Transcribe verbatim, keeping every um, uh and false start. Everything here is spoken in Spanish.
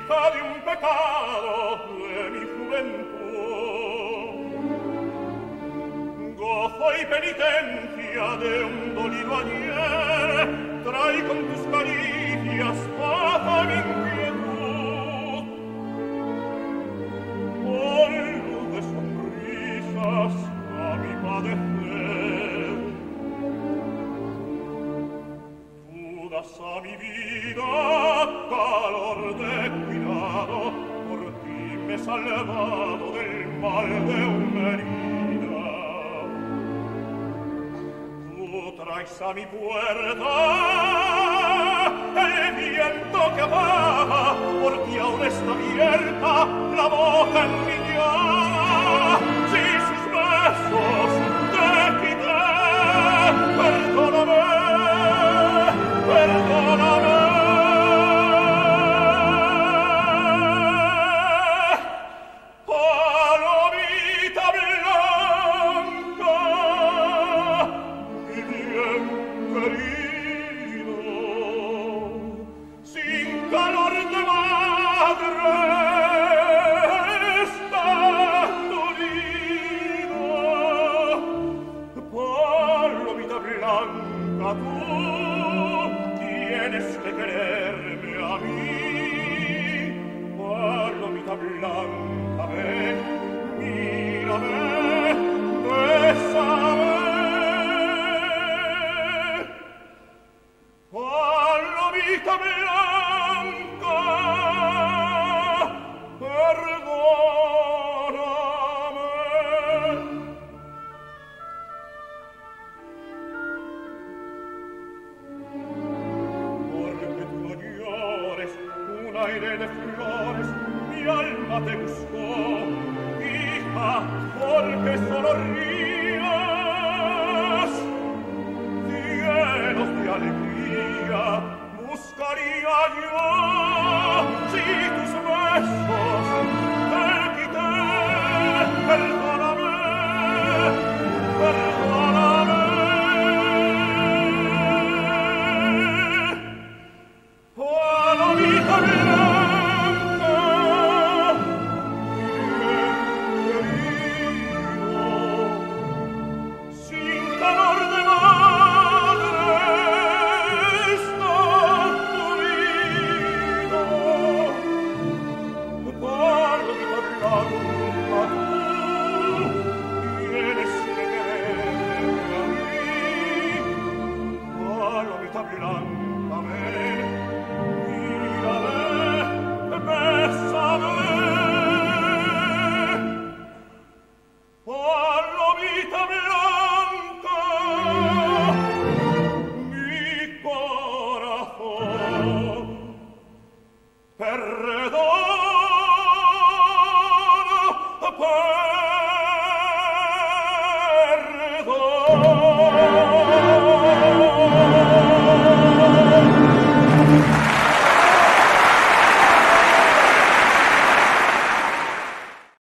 hija de un pecado de mi juventud. Gozo y penitencia de un dolido ayer, trae con tus caricias paz a mi inquietud. Con luz de sonrisas a mi padecer, tú das a mi vida calor de cuidado, por ti me he salvado del mal de una herida. Tú traes a mi puerta el viento que apaga, por ti aún está abierta la boca en mi llama. Si sus besos te quité, perdóname, perdóname. Palomita blanca, mi bien querido, sin calor de madre está dolido. Palomita blanca, tú tienes que quererme a mí. Palomita blanca, ven, mírame, bésame. Palomita blanca, perdóname. Porque tú no llores, un aire de flores mi alma te buscó, hija, porque solo rías, llenos de alegría, buscaría yo, si tus besos te quité, perdóname, perdóname. Palomita blanca, sin calor de madre está dolido. Palomita blanca, tú tienes que quererme a mí. Palomita blanca, ven, mírame, bésame.